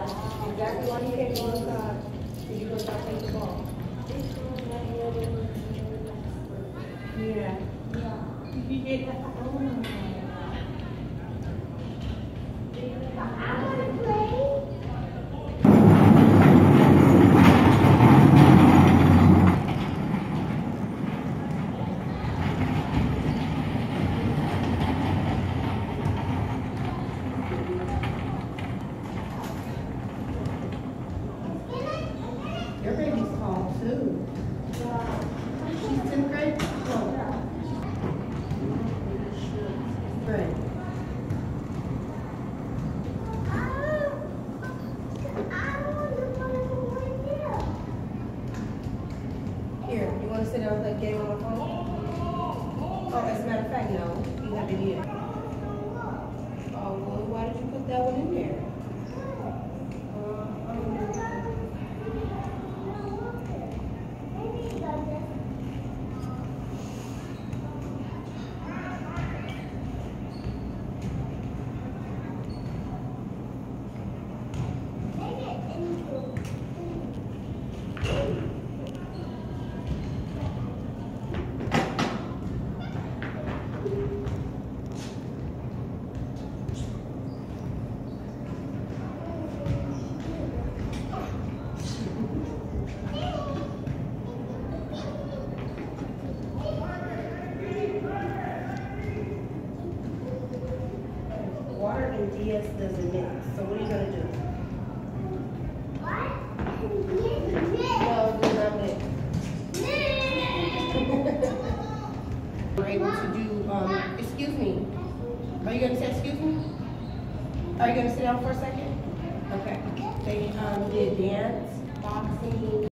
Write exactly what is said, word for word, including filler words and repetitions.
Exactly why you can't go outside. Because you're going to start playing the ball. Yeah. Did you get that? I want to play. Your baby's tall too. She's tenth grade? Oh. Good. Here, you want to sit down and play a game on my phone? Oh, as a matter of fact, no. You have it here. Oh, well, why did you put that one in there? Water and D S doesn't mix. So what are you gonna do? What? No, it does not mix. We're able to do, um, excuse me. Are you gonna say excuse me? Are you gonna sit down for a second? Okay. They um, did dance, boxing.